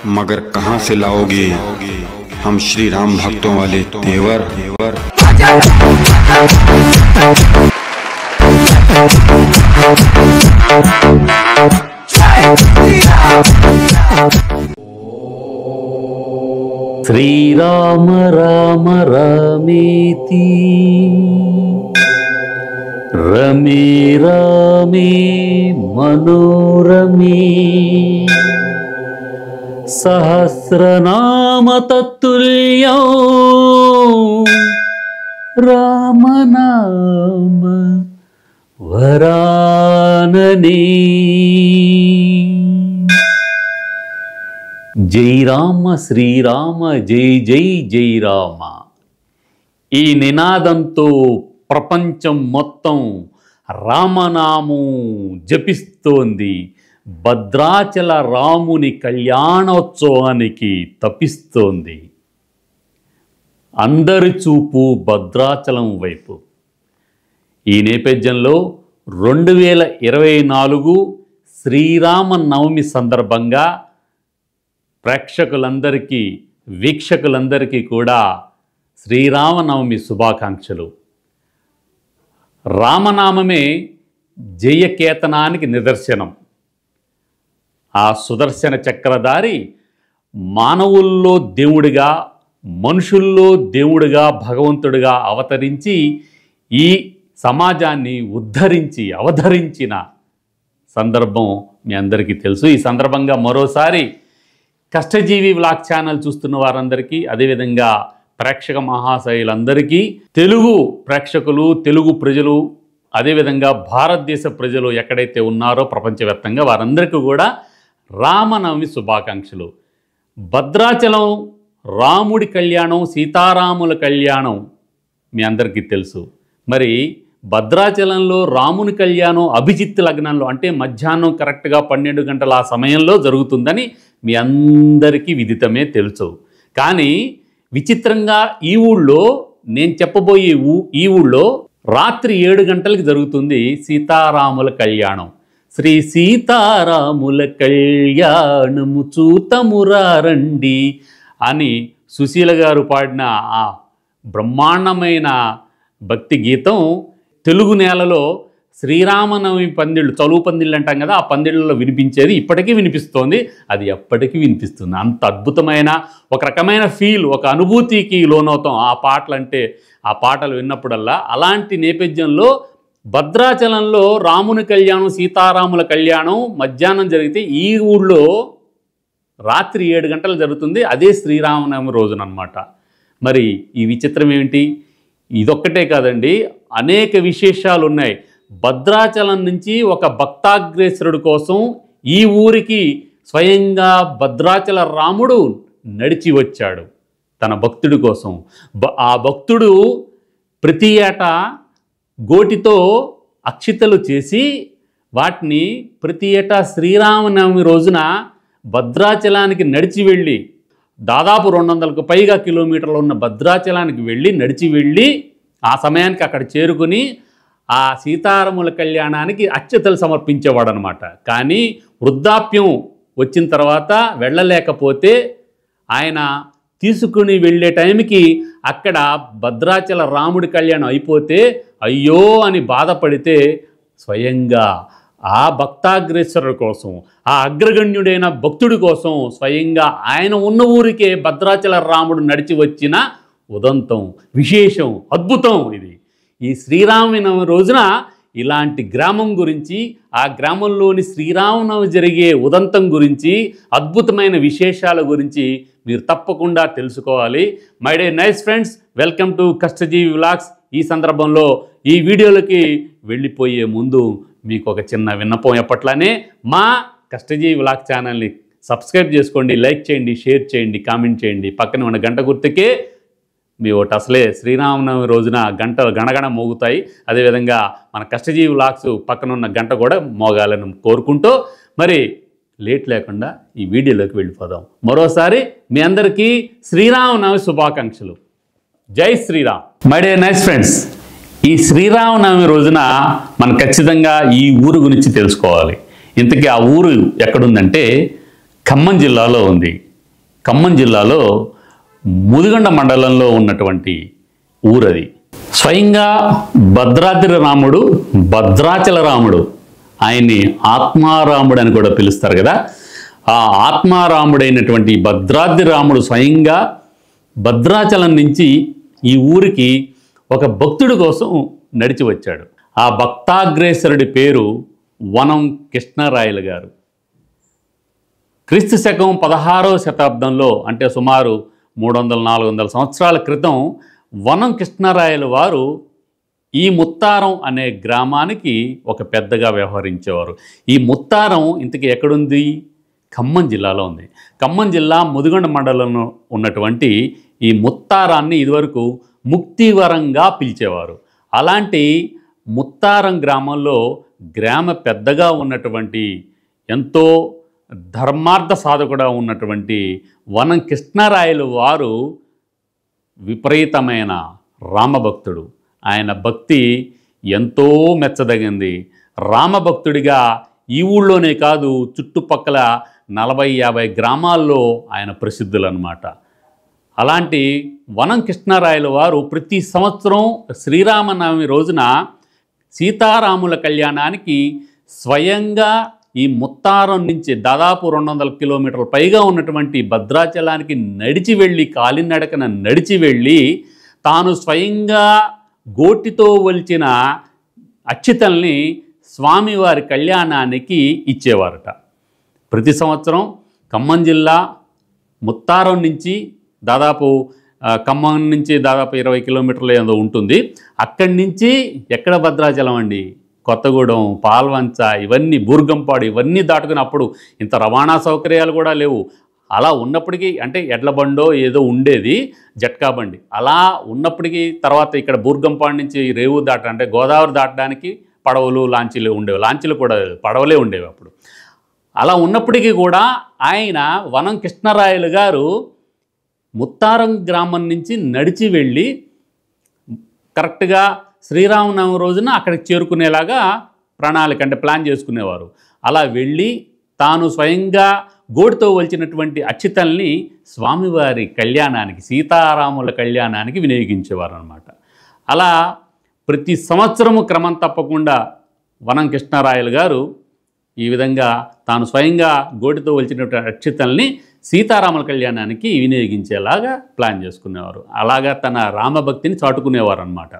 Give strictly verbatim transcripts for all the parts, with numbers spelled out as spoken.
मगर कहां से लाओगे हम श्री राम भक्तों वाले तेवर तेवर। श्री राम राम रामेति रमे रामे मनोरमे सहस्रनाम तत्तुल्यं राम नाम वरानने। జై రామ శ్రీరామ జై జై జై రామ. ఈ నినాదంతో ప్రపంచం మొత్తం రామనామం జపిస్తోంది. భద్రాచల రాముని కళ్యాణోత్సవానికి తపిస్తోంది. అందరి చూపు భద్రాచలం వైపు. ఈ నేపథ్యంలో రెండు వేల ఇరవై నాలుగు శ్రీరామ నవమి సందర్భంగా ప్రేక్షకులందరికీ వీక్షకులందరికీ కూడా శ్రీరామనవమి శుభాకాంక్షలు. రామనామమే జయకేతనానికి నిదర్శనం. ఆ సుదర్శన చక్రధారి మానవుల్లో దేవుడిగా మనుషుల్లో దేవుడిగా భగవంతుడిగా అవతరించి ఈ సమాజాన్ని ఉద్ధరించి అవతరించిన సందర్భం మీ అందరికీ తెలుసు. ఈ సందర్భంగా మరోసారి కష్టజీవి వ్లాగ్ ఛానల్ చూస్తున్న వారందరికీ, అదేవిధంగా ప్రేక్షక మహాశయులందరికీ, తెలుగు ప్రేక్షకులు తెలుగు ప్రజలు అదేవిధంగా భారతదేశ ప్రజలు ఎక్కడైతే ఉన్నారో ప్రపంచవ్యాప్తంగా వారందరికీ కూడా రామనవమి శుభాకాంక్షలు. భద్రాచలం రాముడి కళ్యాణం సీతారాముల కళ్యాణం మీ అందరికీ తెలుసు. మరి భద్రాచలంలో రాముని కళ్యాణం అభిజిత్ లగ్నంలో అంటే మధ్యాహ్నం కరెక్ట్గా పన్నెండు గంటల ఆ సమయంలో జరుగుతుందని మీ అందరికీ విదితమే తెలుసు. కానీ విచిత్రంగా ఈ ఊళ్ళో నేను చెప్పబోయే ఊ ఈ ఊళ్ళో రాత్రి ఏడు గంటలకు జరుగుతుంది సీతారాముల కళ్యాణం. శ్రీ సీతారాముల కళ్యాణము చూతమురారండి అని సుశీల గారు పాడిన ఆ బ్రహ్మాండమైన భక్తి గీతం తెలుగు నేలలో శ్రీరామనవమి పందిళ్ళు చలువు పందిళ్ళు అంటాం కదా, ఆ పందిళ్ళలో వినిపించేది ఇప్పటికీ వినిపిస్తోంది. అది ఎప్పటికీ వినిపిస్తుంది. అంత అద్భుతమైన ఒక రకమైన ఫీల్, ఒక అనుభూతికి లోనవుతాం ఆ పాటలు అంటే, ఆ పాటలు విన్నప్పుడల్లా. అలాంటి నేపథ్యంలో భద్రాచలంలో రాముని కళ్యాణం సీతారాముల కళ్యాణం మధ్యాహ్నం జరిగితే ఈ ఊళ్ళో రాత్రి ఏడు గంటలు జరుగుతుంది. అదే శ్రీరామనవమి రోజునమాట. మరి ఈ విచిత్రం ఏమిటి? ఇదొక్కటే కాదండి, అనేక విశేషాలు ఉన్నాయి. భద్రాచలం నుంచి ఒక భక్తాగ్రేసరుడు కోసం ఈ ఊరికి స్వయంగా భద్రాచల రాముడు నడిచి వచ్చాడు తన భక్తుడి కోసం. ఆ భక్తుడు ప్రతి ఏటా గోటితో అక్షితలు చేసి వాటిని ప్రతి ఏటా శ్రీరామనవమి రోజున భద్రాచలానికి నడిచి వెళ్ళి దాదాపు రెండు వందలకు పైగా కిలోమీటర్లు ఉన్న భద్రాచలానికి వెళ్ళి నడిచి వెళ్ళి ఆ సమయానికి అక్కడ చేరుకుని ఆ సీతారాముల కళ్యాణానికి అక్షతలు సమర్పించేవాడు అనమాట. కానీ వృద్ధాప్యం వచ్చిన తర్వాత వెళ్ళలేకపోతే ఆయన తీసుకుని వెళ్ళే టైంకి అక్కడ భద్రాచల రాముడి కళ్యాణం అయిపోతే అయ్యో అని బాధపడితే స్వయంగా ఆ భక్తాగ్రేసరుడు కోసం ఆ అగ్రగణ్యుడైన భక్తుడి కోసం స్వయంగా ఆయన ఉన్న ఊరికే భద్రాచల రాముడు నడిచి వచ్చిన ఉదంతం, విశేషం, అద్భుతం ఇది. ఈ శ్రీరామనవమి రోజున ఇలాంటి గ్రామం గురించి, ఆ గ్రామంలోని శ్రీరామనవమి జరిగే ఉదంతం గురించి, అద్భుతమైన విశేషాల గురించి మీరు తప్పకుండా తెలుసుకోవాలి. My day nice friends, welcome to Kashtajeevi vlogs. ఈ సందర్భంలో ఈ వీడియోలకి వెళ్ళిపోయే ముందు మీకు ఒక చిన్న విన్నపం. ఎప్పట్లానే మా కష్టజీవి వ్లాగ్ ఛానల్ని సబ్స్క్రైబ్ చేసుకోండి, లైక్ చేయండి, షేర్ చేయండి, కామెంట్ చేయండి. పక్కన ఉన్న గంట గుర్తుకే మీ ఒకటి అసలే శ్రీరామనవమి రోజున గంటలు గణగణ మోగుతాయి. అదేవిధంగా మన కష్టజీవి వ్లాగ్స్ పక్కన ఉన్న గంట కూడా మోగాలని కోరుకుంటూ మరి లేట్ లేకుండా ఈ వీడియోలోకి వెళ్ళిపోదాం. మరోసారి మీ అందరికీ శ్రీరామనవమి శుభాకాంక్షలు. జై Sri Ram. My day nice friends, ఈ శ్రీరామనవమి రోజున మనం ఖచ్చితంగా ఈ ఊరు గురించి తెలుసుకోవాలి. ఇంతకీ ఆ ఊరు ఎక్కడుందంటే ఖమ్మం జిల్లాలో ఉంది. ఖమ్మం జిల్లాలో ముదిగొండ మండలంలో ఉన్నటువంటి ఊరది. స్వయంగా భద్రాద్రి రాముడు, భద్రాచల రాముడు, ఆయన్ని ఆత్మారాముడు అని కూడా పిలుస్తారు కదా. ఆ ఆత్మారాముడైనటువంటి భద్రాద్రి రాముడు స్వయంగా భద్రాచలం నుంచి ఈ ఊరికి ఒక భక్తుడి కోసం నడిచి వచ్చాడు. ఆ భక్తాగ్రేసరుడి పేరు వనం కృష్ణరాయలు గారు. క్రీస్తు శకం పదహారవ శతాబ్దంలో, అంటే సుమారు మూడు వందల నాలుగు వందల సంవత్సరాల క్రితం వనం కృష్ణరాయలు వారు ఈ ముత్తారం అనే గ్రామానికి ఒక పెద్దగా వ్యవహరించేవారు. ఈ ముత్తారం ఇంతకీ ఎక్కడుంది? ఖమ్మం జిల్లాలో ఉంది. ఖమ్మం జిల్లా ముదిగొండ మండలంలో ఉన్నటువంటి ఈ ముత్తారాన్ని ఇదివరకు ముక్తివరంగా పిలిచేవారు. అలాంటి ముత్తారం గ్రామంలో గ్రామ పెద్దగా ఉన్నటువంటి, ఎంతో ధర్మార్థ సాధకుడా ఉన్నటువంటి వనం కృష్ణరాయలు వారు విపరీతమైన రామభక్తుడు. ఆయన భక్తి ఎంతో మెచ్చదగింది. రామభక్తుడిగా ఈ ఊళ్ళోనే కాదు, చుట్టుపక్కల నలభై యాభై గ్రామాల్లో ఆయన ప్రసిద్ధులన్నమాట. అలాంటి వనం కృష్ణరాయలు వారు ప్రతి సంవత్సరం శ్రీరామనవమి రోజున సీతారాముల కళ్యాణానికి స్వయంగా ఈ ముత్తారం నుంచి దాదాపు రెండు వందల కిలోమీటర్ల పైగా ఉన్నటువంటి భద్రాచలానికి నడిచి వెళ్ళి, కాలినడకన నడిచి వెళ్ళి, తాను స్వయంగా గోటితో ఒలిచిన అక్షితల్ని స్వామివారి కళ్యాణానికి ఇచ్చేవారట. ప్రతి సంవత్సరం ఖమ్మం జిల్లా ముత్తారం నుంచి దాదాపు ఖమ్మం నుంచి దాదాపు ఇరవై కిలోమీటర్లు ఏదో ఉంటుంది. అక్కడి నుంచి ఎక్కడ భద్రాచలం అండి, కొత్తగూడెం, పాల్వంచ, ఇవన్నీ బూర్గంపాడు, ఇవన్నీ దాటుకుని, అప్పుడు ఇంత రవాణా సౌకర్యాలు కూడా లేవు. అలా ఉన్నప్పటికీ, అంటే ఎడ్ల బండో ఏదో ఉండేది, జట్కా బండి, అలా ఉన్నప్పటికీ తర్వాత ఇక్కడ బూర్గంపాడు నుంచి రేవు దాట, అంటే గోదావరి దాటడానికి పడవలు, లాంచీలు ఉండేవి. లాంచీలు కూడా పడవలే ఉండేవి అప్పుడు. అలా ఉన్నప్పటికీ కూడా ఆయన వనం కృష్ణరాయలు గారు ముత్తారం గ్రామం నుంచి నడిచి వెళ్ళి కరెక్ట్గా శ్రీరామనవమి రోజున అక్కడికి చేరుకునేలాగా ప్రణాళిక, అంటే ప్లాన్ చేసుకునేవారు. అలా వెళ్ళి తాను స్వయంగా గోటితో వలిచినటువంటి అక్షితల్ని స్వామివారి కళ్యాణానికి, సీతారాముల కళ్యాణానికి వినియోగించేవారు అన్నమాట. అలా ప్రతి సంవత్సరము క్రమం తప్పకుండా వనం కృష్ణరాయలు గారు ఈ విధంగా తాను స్వయంగా గోటితో వలిచినటువంటి అక్షితల్ని సీతారాముల కళ్యాణానికి వినియోగించేలాగా ప్లాన్ చేసుకునేవారు. అలాగా తన రామభక్తిని చాటుకునేవారు అన్నమాట.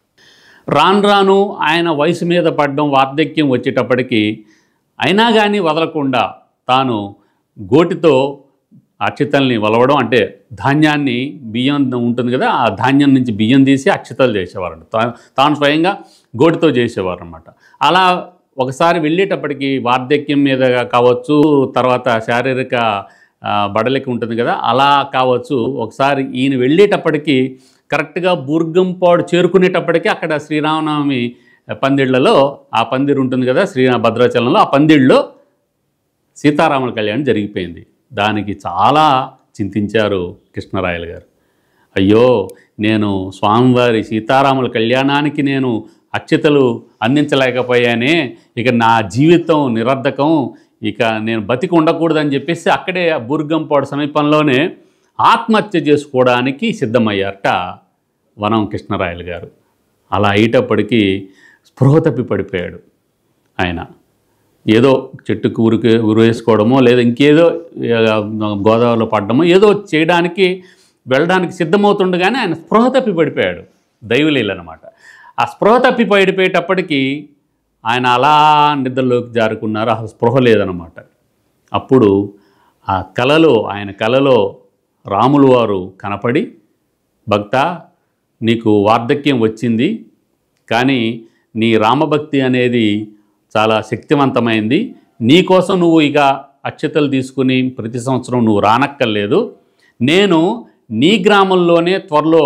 రాను రాను ఆయన వయసు మీద పడడం, వార్ధక్యం వచ్చేటప్పటికి అయినా కానీ వదలకుండా తాను గోటితో అక్షితల్ని వలవడం, అంటే ధాన్యాన్ని, బియ్యం ఉంటుంది కదా, ఆ ధాన్యం నుంచి బియ్యం తీసి అక్షితలు చేసేవారు. తాను స్వయంగా గోటితో చేసేవారు అన్నమాట. అలా ఒకసారి వెళ్ళేటప్పటికి వార్ధక్యం మీద కావచ్చు, తర్వాత శారీరక బడలిక ఉంటుంది కదా, అలా కావచ్చు, ఒకసారి ఈయన వెళ్ళేటప్పటికి కరెక్ట్గా బూర్గంపాడు చేరుకునేటప్పటికీ అక్కడ శ్రీరామనవమి పందిళ్లలో, ఆ పందిరు ఉంటుంది కదా శ్రీ భద్రాచలంలో, ఆ పందిళ్ళలో సీతారాముల కళ్యాణం జరిగిపోయింది. దానికి చాలా చింతించారు కృష్ణరాయలు గారు. అయ్యో, నేను స్వామివారి సీతారాముల కళ్యాణానికి నేను అక్షతలు అందించలేకపోయానే, ఇక నా జీవితం నిరర్ధకం, ఇక నేను బతికి ఉండకూడదని చెప్పేసి అక్కడే బూర్గంపాడు సమీపంలోనే ఆత్మహత్య చేసుకోవడానికి సిద్ధమయ్యారట వనం కృష్ణరాయలు గారు. అలా అయ్యేటప్పటికీ స్పృహ తప్పి పడిపోయాడు ఆయన. ఏదో చెట్టుకు ఉరికి ఉరేసుకోవడమో, లేదా ఇంకేదో గోదావరిలో పడ్డమో ఏదో చేయడానికి వెళ్ళడానికి సిద్ధమవుతుండగానే ఆయన స్పృహ తప్పి పడిపోయాడు. దైవలీల అన్నమాట. ఆ స్పృహ తప్పి పడిపోయేటప్పటికీ ఆయన అలా నిద్రలోకి జారుకున్నారు. అసలు స్పృహ లేదన్నమాట. అప్పుడు ఆ కలలో, ఆయన కలలో రాములు వారు కనపడి, భక్త, నీకు వార్ధక్యం వచ్చింది, కానీ నీ రామభక్తి అనేది చాలా శక్తివంతమైంది. నీకోసం నువ్వు ఇక అక్షతలు తీసుకుని ప్రతి సంవత్సరం నువ్వు రానక్కర్లేదు. నేను నీ గ్రామంలోనే త్వరలో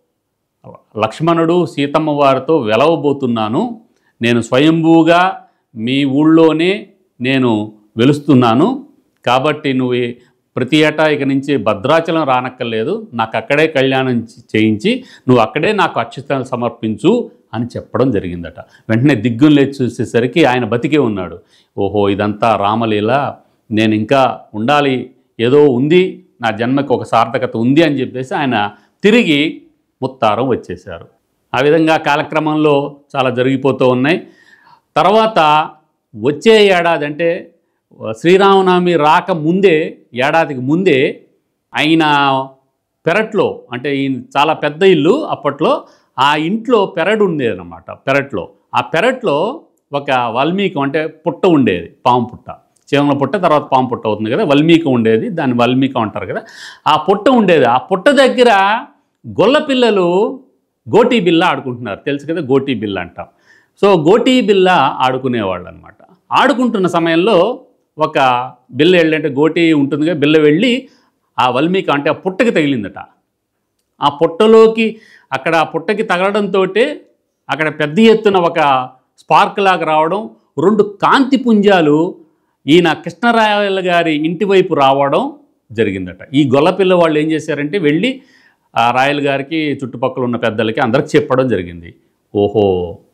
లక్ష్మణుడు సీతమ్మ వారితో వెలవబోతున్నాను. నేను స్వయంభూగా మీ ఊళ్ళోనే నేను వెలుస్తున్నాను. కాబట్టి నువ్వు ప్రతి ఏటా ఇక నుంచి భద్రాచలం రానక్కర్లేదు, నాకు అక్కడే కళ్యాణం చేయించి నువ్వు అక్కడే నాకు అక్షతలు సమర్పించు అని చెప్పడం జరిగిందట. వెంటనే దిగ్గులు లేచి చూసేసరికి ఆయన బతికే ఉన్నాడు. ఓహో, ఇదంతా రామలీల, నేను ఇంకా ఉండాలి, ఏదో ఉంది నా జన్మకి ఒక సార్థకత ఉంది అని చెప్పేసి ఆయన తిరిగి ముత్తారం వచ్చేశారు. ఆ విధంగా కాలక్రమంలో చాలా జరిగిపోతూ ఉన్నాయి. తర్వాత వచ్చే ఏడాది అంటే శ్రీరామనవమి రాక ముందే, ఏడాదికి ముందే ఆయన పెరట్లో, అంటే ఈయన చాలా పెద్ద ఇల్లు అప్పట్లో, ఆ ఇంట్లో పెరడు ఉండేదన్నమాట. పెరట్లో ఆ పెరట్లో ఒక వాల్మీకి అంటే పుట్ట ఉండేది, పాము పుట్ట, చీమల పుట్ట తర్వాత పాము పుట్ట అవుతుంది కదా, వాల్మీకి ఉండేది, దాన్ని వాల్మీకి అంటారు కదా. ఆ పుట్ట ఉండేది. ఆ పుట్ట దగ్గర గొల్ల పిల్లలు గోటీ బిల్ల ఆడుకుంటున్నారు, తెలుసు కదా గోటీ బిల్ల అంటాం. సో గోటీ బిల్ల ఆడుకునేవాళ్ళు అనమాట. ఆడుకుంటున్న సమయంలో ఒక బిల్ల వెళ్ళి, అంటే గోటీ ఉంటుంది కదా, బిల్ల వెళ్ళి ఆ వాల్మీకి అంటే ఆ పుట్టకి తగిలిందట. ఆ పుట్టలోకి అక్కడ ఆ పుట్టకి తగలడంతో అక్కడ పెద్ద ఎత్తున ఒక స్పార్క్ లాగా రావడం, రెండు కాంతి పుంజాలు ఈయన కృష్ణరాయల గారి ఇంటి వైపు రావడం జరిగిందట. ఈ గొల్లపిల్ల వాళ్ళు ఏం చేశారంటే వెళ్ళి ఆ రాయల గారికి, చుట్టుపక్కల ఉన్న పెద్దలకి అందరికి చెప్పడం జరిగింది. ఓహో,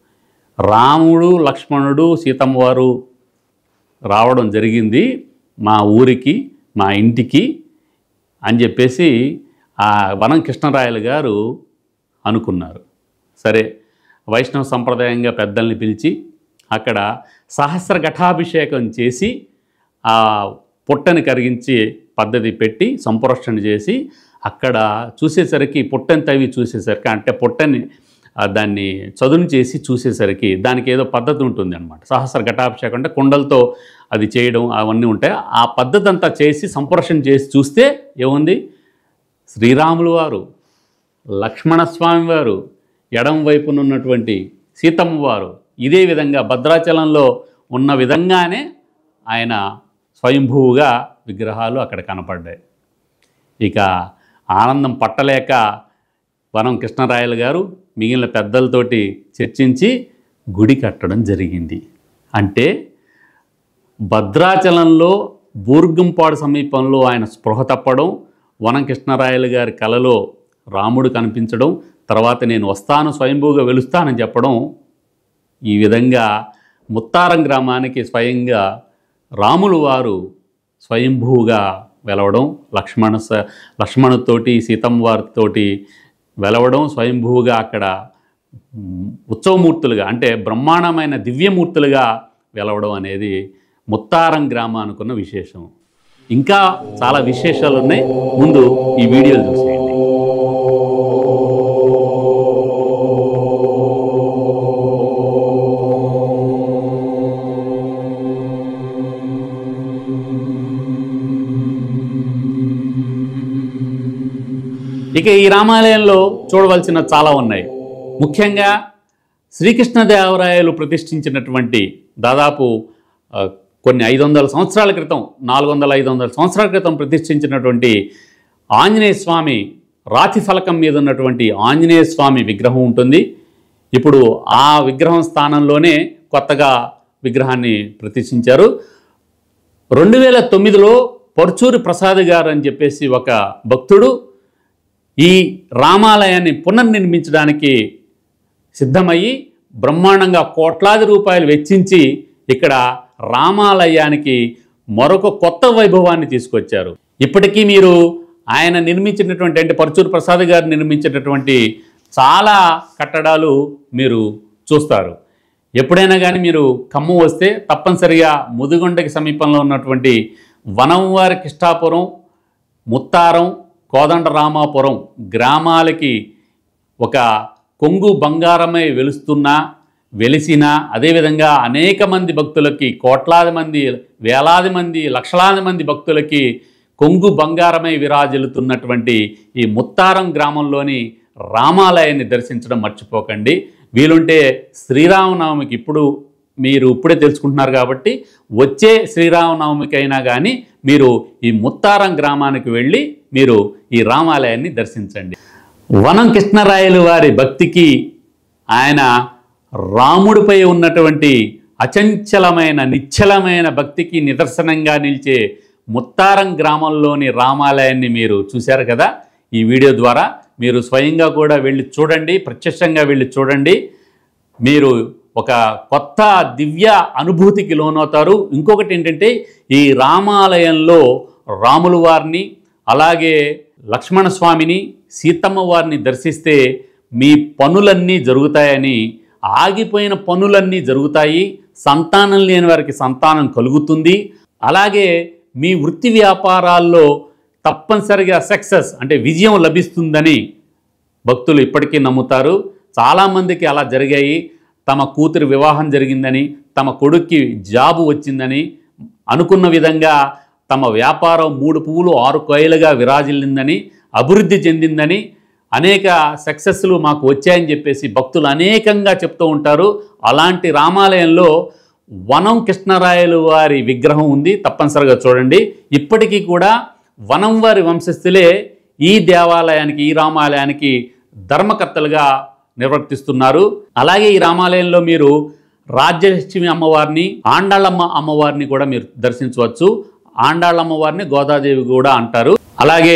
రాముడు లక్ష్మణుడు సీతమ్మ వారు రావడం జరిగింది మా ఊరికి, మా ఇంటికి అని చెప్పేసి ఆ వనం కృష్ణరాయలు గారు అనుకున్నారు. సరే, వైష్ణవ సంప్రదాయంగా పెద్దల్ని పిలిచి అక్కడ సహస్ర ఘటాభిషేకం చేసి ఆ పుట్టని కరిగించి పద్ధతి పెట్టి సంప్రోక్షణ చేసి అక్కడ చూసేసరికి, పుట్టని తవ్వి చూసేసరికి, అంటే పుట్టని దాన్ని చదును చేసి చూసేసరికి దానికి ఏదో పద్ధతి ఉంటుంది అనమాట. సహస్ర ఘటాభిషేకం అంటే కుండలతో అది చేయడం అవన్నీ ఉంటాయి. ఆ పద్ధతి అంతా చేసి సంప్రోక్షణ చేసి చూస్తే ఏముంది, శ్రీరాములు వారు, లక్ష్మణస్వామి వారు, ఎడం వైపున ఉన్నటువంటి సీతమ్మ వారు ఇదే విధంగా భద్రాచలంలో ఉన్న విధంగానే ఆయన స్వయంభూగా విగ్రహాలు అక్కడ కనపడ్డాయి. ఇక ఆనందం పట్టలేక వనం కృష్ణరాయలు గారు మిగిలిన పెద్దలతోటి చర్చించి గుడి కట్టడం జరిగింది. అంటే భద్రాచలంలో బూర్గంపాడు సమీపంలో ఆయన స్పృహ తప్పడం, వనం కృష్ణరాయలు గారి కలలో రాముడు కనిపించడం, తర్వాత నేను వస్తాను స్వయంభూగా వెలుస్తానని చెప్పడం, ఈ విధంగా ముత్తారం గ్రామానికి స్వయంగా రాములు వారు స్వయంభూగా వెలవడం, లక్ష్మణ లక్ష్మణుతోటి సీతమ్మ వారితోటి వెలవడం, స్వయంభూగా అక్కడ ఉత్సవమూర్తులుగా అంటే బ్రహ్మాండమైన దివ్యమూర్తులుగా వెలవడం అనేది ముత్తారం గ్రామానుకున్న విశేషం. ఇంకా చాలా విశేషాలు ఉన్నాయి, ముందు ఈ వీడియోలు చూసేయండి. ఇక ఈ రామాలయంలో చూడవలసిన చాలా ఉన్నాయి. ముఖ్యంగా శ్రీకృష్ణదేవరాయలు ప్రతిష్ఠించినటువంటి దాదాపు కొన్ని ఐదు వందల సంవత్సరాల క్రితం, నాలుగు వందల ఐదు వందల సంవత్సరాల క్రితం ప్రతిష్ఠించినటువంటి ఆంజనేయ స్వామి రాతి ఫలకం మీద ఉన్నటువంటి ఆంజనేయ స్వామి విగ్రహం ఉంటుంది. ఇప్పుడు ఆ విగ్రహం స్థానంలోనే కొత్తగా విగ్రహాన్ని ప్రతిష్ఠించారు. రెండు వేల తొమ్మిదిలో పర్చూరి ప్రసాద్ గారు అని చెప్పేసి ఒక భక్తుడు ఈ రామాలయాన్ని పునర్నిర్మించడానికి సిద్ధమయ్యి బ్రహ్మాండంగా కోట్లాది రూపాయలు వెచ్చించి ఇక్కడ రామాలయానికి మరొక కొత్త వైభవాన్ని తీసుకొచ్చారు. ఇప్పటికీ మీరు ఆయన నిర్మించినటువంటి, అంటే పర్చూరి ప్రసాద్ గారు నిర్మించినటువంటి చాలా కట్టడాలు మీరు చూస్తారు. ఎప్పుడైనా కానీ మీరు ఖమ్మం వస్తే తప్పనిసరిగా ముదిగొండకి సమీపంలో ఉన్నటువంటి వనంవారి కృష్ణాపురం, ముత్తారం, కోదండ రామాపురం గ్రామాలకి ఒక కొంగు బంగారమై వెలుస్తున్నా, వెలిసిన, అదేవిధంగా అనేక మంది భక్తులకి, కోట్లాది మంది, వేలాది మంది, లక్షలాది మంది భక్తులకి కొంగు బంగారమై విరాజిల్లుతున్నటువంటి ఈ ముత్తారం గ్రామంలోని రామాలయాన్ని దర్శించడం మర్చిపోకండి. వీలుంటే శ్రీరామనవమికి, ఇప్పుడు మీరు ఇప్పుడే తెలుసుకుంటున్నారు కాబట్టి వచ్చే శ్రీరామనవమికైనా కానీ మీరు ఈ ముత్తారం గ్రామానికి వెళ్ళి మీరు ఈ రామాలయాన్ని దర్శించండి. వనం కృష్ణరాయలు వారి భక్తికి, ఆయన రాముడిపై ఉన్నటువంటి అచంచలమైన నిశ్చలమైన భక్తికి నిదర్శనంగా నిలిచే ముత్తారం గ్రామంలోని రామాలయాన్ని మీరు చూశారు కదా. ఈ వీడియో ద్వారా మీరు స్వయంగా కూడా వెళ్ళి చూడండి, ప్రత్యక్షంగా వెళ్ళి చూడండి. మీరు ఒక కొత్త దివ్య అనుభూతికి లోనవుతారు. ఇంకొకటి ఏంటంటే, ఈ రామాలయంలో రాములు వారిని, అలాగే లక్ష్మణస్వామిని సీతమ్మ వారిని దర్శిస్తే మీ పనులన్నీ జరుగుతాయని, ఆగిపోయిన పనులన్నీ జరుగుతాయి, సంతానం లేని వారికి సంతానం కలుగుతుంది, అలాగే మీ వృత్తి వ్యాపారాల్లో తప్పనిసరిగా సక్సెస్ అంటే విజయం లభిస్తుందని భక్తులు ఇప్పటికీ నమ్ముతారు. చాలామందికి అలా జరిగాయి. తమ కూతురు వివాహం జరిగిందని, తమ కొడుక్కి జాబు వచ్చిందని, అనుకున్న విధంగా తమ వ్యాపారం మూడు పువ్వులు ఆరు కాయలుగా విరాజిల్లిందని, అభివృద్ధి చెందిందని, అనేక సక్సెస్లు మాకు వచ్చాయని చెప్పేసి భక్తులు అనేకంగా చెప్తూ ఉంటారు. అలాంటి రామాలయంలో వనం కృష్ణరాయలు వారి విగ్రహం ఉంది, తప్పనిసరిగా చూడండి. ఇప్పటికీ కూడా వనం వారి వంశస్థులే ఈ దేవాలయానికి, ఈ రామాలయానికి ధర్మకర్తలుగా నిర్వర్తిస్తున్నారు. అలాగే ఈ రామాలయంలో మీరు రాజ్యలక్ష్మి అమ్మవారిని, ఆండాళ్ళమ్మ అమ్మవారిని కూడా మీరు దర్శించవచ్చు. ఆండాళ్ళమ్మవారిని గోదాదేవి కూడా అంటారు. అలాగే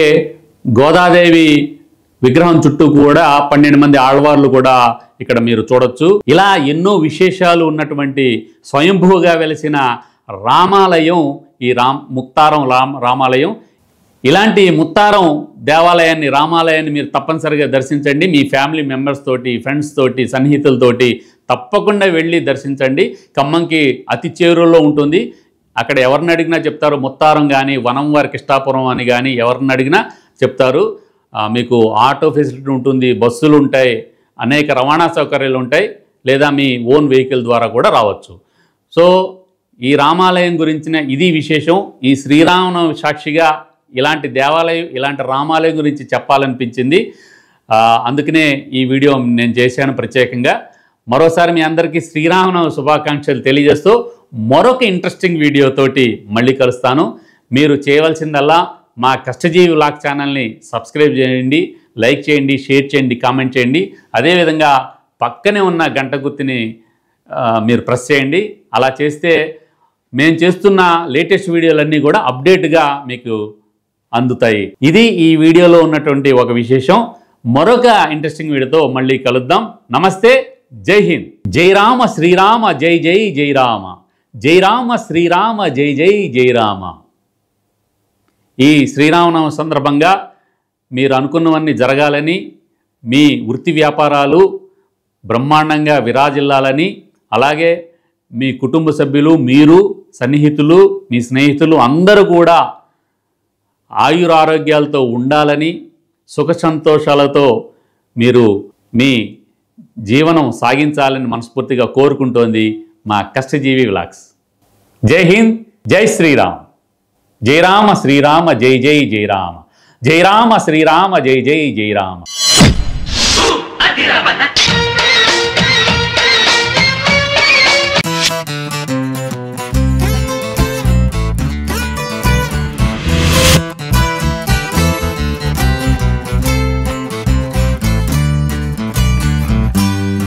గోదాదేవి విగ్రహం చుట్టూ కూడా పన్నెండు మంది ఆళ్వార్లు కూడా ఇక్కడ మీరు చూడొచ్చు. ఇలా ఎన్నో విశేషాలు ఉన్నటువంటి స్వయంభూగా వెలిసిన రామాలయం ఈ రామ్ ముక్తారం రామ్ రామాలయం. ఇలాంటి ముత్తారం దేవాలయాన్ని, రామాలయాన్ని మీరు తప్పనిసరిగా దర్శించండి. మీ ఫ్యామిలీ మెంబర్స్ తోటి, ఫ్రెండ్స్ తోటి, సన్నిహితులతోటి తప్పకుండా వెళ్ళి దర్శించండి. ఖమ్మంకి అతి చేరువలో ఉంటుంది. అక్కడ ఎవరిని అడిగినా చెప్తారు ముత్తారం కానీ, వనం వారి కృష్ణాపురం అని కానీ ఎవరిని అడిగినా చెప్తారు. మీకు ఆటో ఫెసిలిటీ ఉంటుంది, బస్సులు ఉంటాయి, అనేక రవాణా సౌకర్యాలు ఉంటాయి, లేదా మీ ఓన్ వెహికల్ ద్వారా కూడా రావచ్చు. సో ఈ రామాలయం గురించిన ఇది విశేషం. ఈ శ్రీరామనవమి సాక్షిగా ఇలాంటి దేవాలయం, ఇలాంటి రామాలయం గురించి చెప్పాలనిపించింది. అందుకనే ఈ వీడియో నేను చేశాను ప్రత్యేకంగా. మరోసారి మీ అందరికీ శ్రీరామనవమి శుభాకాంక్షలు తెలియజేస్తూ మరొక ఇంట్రెస్టింగ్ వీడియోతోటి మళ్ళీ కలుస్తాను. మీరు చేయవలసిందల్లా మా కష్టజీవి వ్లాగ్ ఛానల్ని సబ్స్క్రైబ్ చేయండి, లైక్ చేయండి, షేర్ చేయండి, కామెంట్ చేయండి. అదేవిధంగా పక్కనే ఉన్న గంట గుర్తుని మీరు ప్రెస్ చేయండి. అలా చేస్తే మేము చేస్తున్న లేటెస్ట్ వీడియోలన్నీ కూడా అప్డేట్గా మీకు అందుతాయి. ఇది ఈ వీడియోలో ఉన్నటువంటి ఒక విశేషం. మరొక ఇంట్రెస్టింగ్ వీడియోతో మళ్ళీ కలుద్దాం. నమస్తే, జై హింద్. జై రామ శ్రీరామ జై జై జై రామ, జై రామ శ్రీరామ జై జై జై రామ. ఈ శ్రీరామనవమి సందర్భంగా మీరు అనుకున్నవన్నీ జరగాలని, మీ వృత్తి వ్యాపారాలు బ్రహ్మాండంగా విరాజిల్లాలని, అలాగే మీ కుటుంబ సభ్యులు, మీరు, సన్నిహితులు, మీ స్నేహితులు అందరూ కూడా ఆయురారోగ్యాలతో ఉండాలని, సుఖ సంతోషాలతో మీరు మీ జీవనం సాగించాలని మనస్ఫూర్తిగా కోరుకుంటోంది మా కష్టజీవి వ్లాగ్స్. జై హింద్, జై శ్రీరామ్. జై రామ శ్రీరామ జై జై జై రామ, జై రామ శ్రీరామ జై జై జై రామ.